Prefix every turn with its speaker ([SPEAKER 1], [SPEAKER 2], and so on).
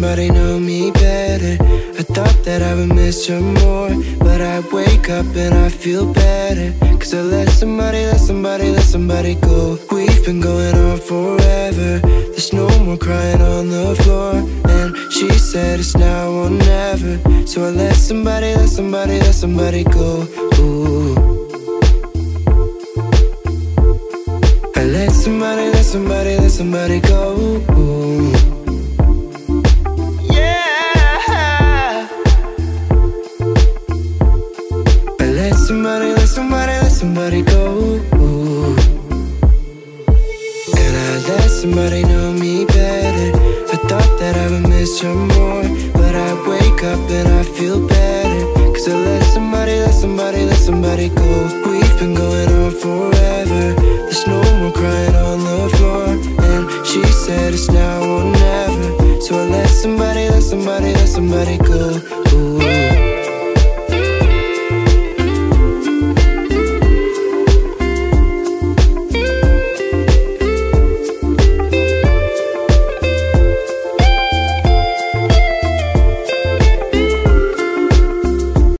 [SPEAKER 1] somebody know me better. I thought that I would miss her more, but I wake up and I feel better. Cause I let somebody go. We've been going on forever. There's no more crying on the floor. And she said it's now or never. So I let somebody go. Ooh. I let somebody go. Ooh. Yeah. I let somebody go. Ooh. And I let somebody know me better. I thought that I would miss her more, but I wake up and I feel better. Cause I let somebody go. We've been going on forever.